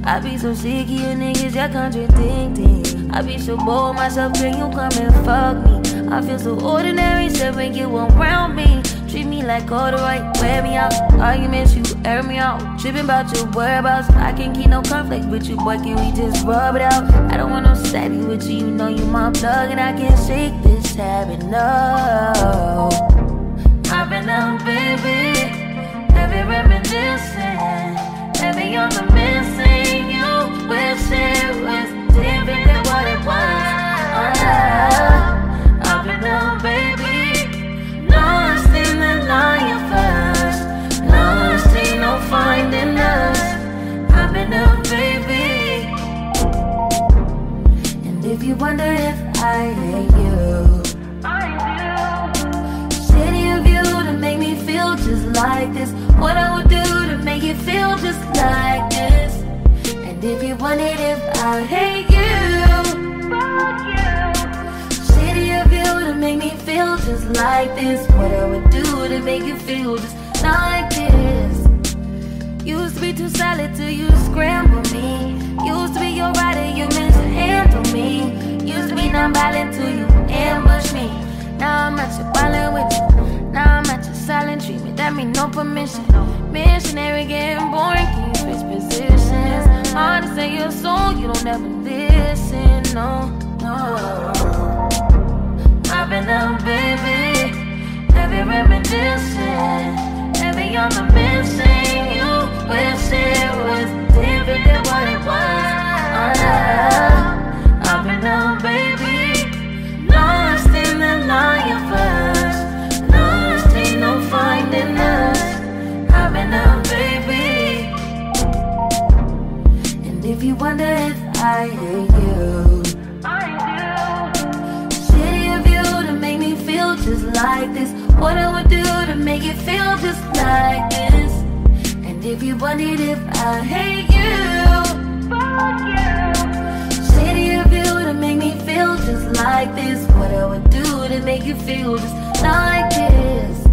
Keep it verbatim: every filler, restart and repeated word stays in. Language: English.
I be so sick of you niggas, y'all contradicting. I be so bored myself, can you come and fuck me? I feel so ordinary, except when you around me. Treat me like all the right, wear me out. Arguments, you air me out. Tripping about your whereabouts. I can't keep no conflict with you, boy, can we just rub it out? I don't want no savvy with you, you know you my plug. And I can't shake this habit, no. I've been out, baby, heavy reminiscing, heavy on the missing. You wish it was different than what it was. Oh, I've been out, baby, lost in the lion first, lost ain't no finding us. I've been out, baby, and if you wonder if I hate you, just like this, what I would do to make you feel just like this. And if you wanted, if I hate you, fuck you. Shitty of you to make me feel just like this, what I would do to make you feel just like this. Used to be too solid till you scramble me. Used to be your rider, you mishandle me. Used to be non-violent till you ambush me. Now I'm at your violent with you. Now I'm at your silent treatment, that mean no permission. Missionary getting boring, can you switch positions? Hard to say your soul, you don't ever listen, no, no. I've been out, baby, heavy reminiscing, heavy on the missing. You wish it was different than what it was. Oh, I've been out, baby, lost in the lion first, no finding us. I've been out, baby, and if you wonder if I hate you, I do. Shitty of you to make me feel just like this, what I would do to make it feel just like this. And if you wondered if I hate you, fuck you. Shitty of you to make me feel just like this, what I would do to make you feel just like this.